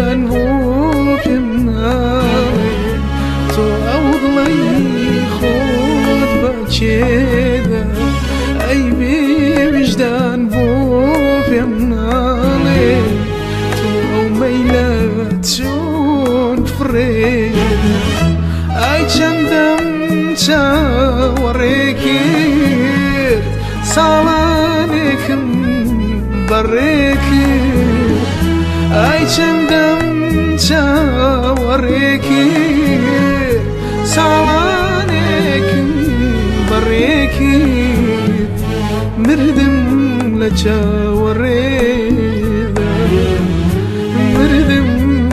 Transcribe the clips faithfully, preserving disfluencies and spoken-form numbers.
وجدان بو بيمناي تو أوضلي خود بچيدا أي بي وجدان بو بيمناي تو أو ميلاتون فريدا أي چندم چاوريكير سالانكم بريكير أي چندم چاوريكير سالانكم بريكير مردم لچاوريدا مردم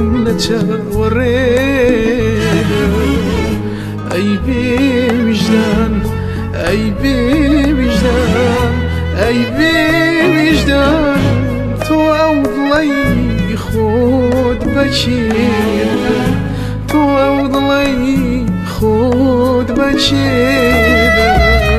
لچاوريدا أي بي وجدان أي بي وجدان أي بي وجدان تو أوضلي خود بچيدا تو أوضلي خود بچيدا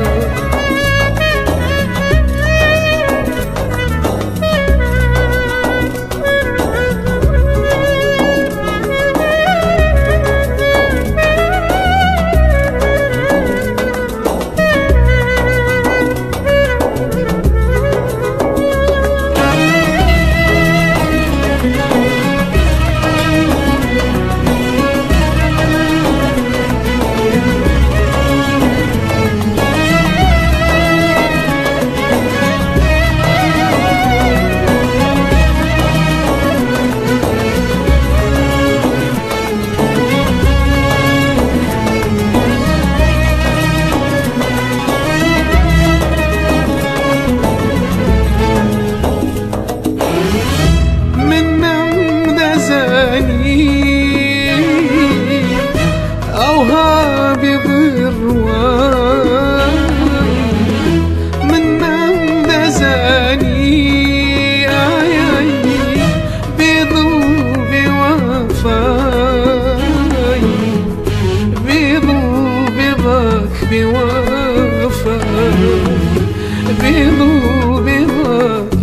بيضو بيضك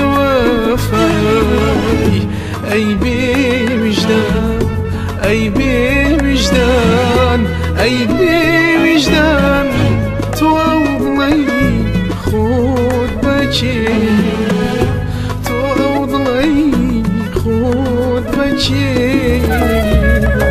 بوفاي أي بي وجدان أي بي وجدان أي بي وجدان تو أوضلي خود بچيدا تو أوضلي خود بچيدا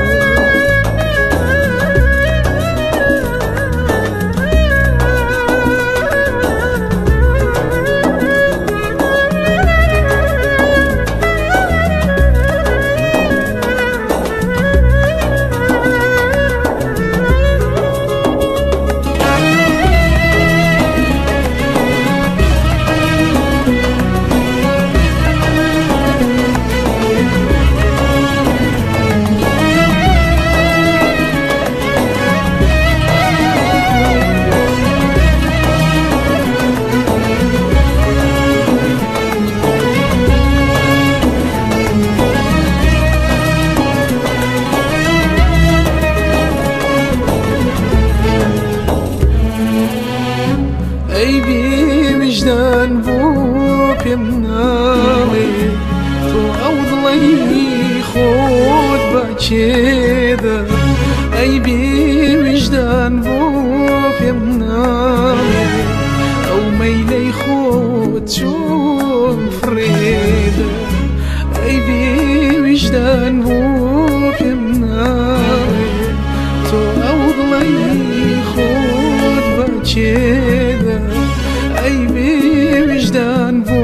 أي بي وجدان بو بيمناي تو أوضلي خود بچيدا أي بي وجدان بو بيمناي أو ميلي خود شون فريدا أي بي وجدان بو بيمناي تو أوضلي خود بچيدا أي بي وجدان بو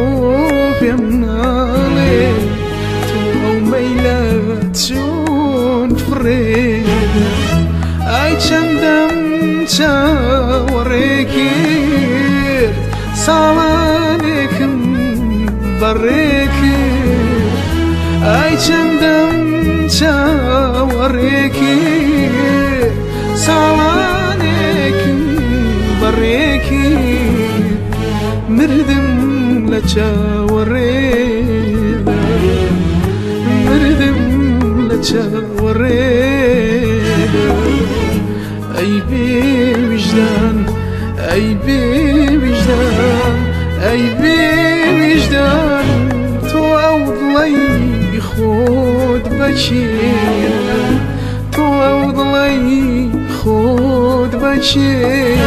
بيمناي تو أو ميلاتون فريدا أي چندم چاوريكير سالانكم بريكير أي چندم چاوريكير سالانكم بريكير مردم لچاوريدا مردم لچاوريدا أي بي وجدان أي بي وجدان أي بي وجدان تو أوضلي خود بچینم تو وضلی خود بچینم